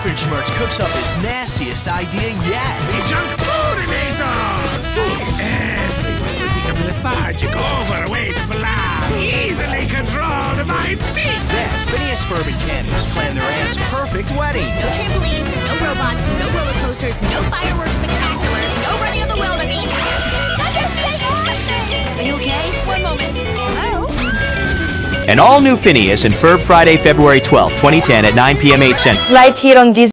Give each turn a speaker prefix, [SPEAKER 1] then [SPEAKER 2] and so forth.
[SPEAKER 1] Doofenshmirtz cooks up his nastiest idea yet.
[SPEAKER 2] The junk foodinator! Soon everyone will become lethargic, overweight, blah, easily controlled by me!
[SPEAKER 1] Then Phineas, Ferb, and Candace plan their aunt's perfect wedding.
[SPEAKER 3] No trampolines, no robots, no roller coasters, no fireworks spectaculars, no running of the wildebeest. Are you okay? One moment. Hello?
[SPEAKER 4] An all-new Phineas and Ferb Friday, February 12, 2010 at 9 p.m. 8 Central.
[SPEAKER 5] Right here on this